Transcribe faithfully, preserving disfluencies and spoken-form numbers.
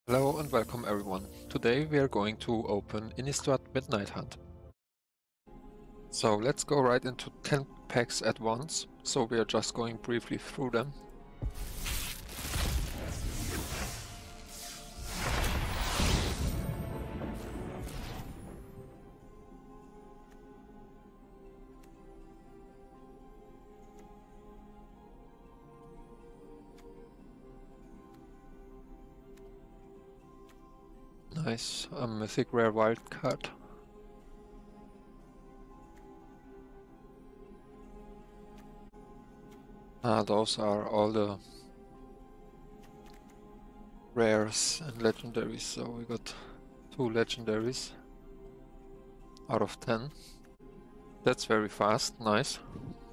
Hello and welcome everyone. Today we are going to open Innistrad Midnight Hunt. So let's go right into ten packs at once. So we are just going briefly through them. Nice, a mythic rare wild card. Ah, those are all the rares and legendaries. So we got two legendaries out of ten. That's very fast, nice.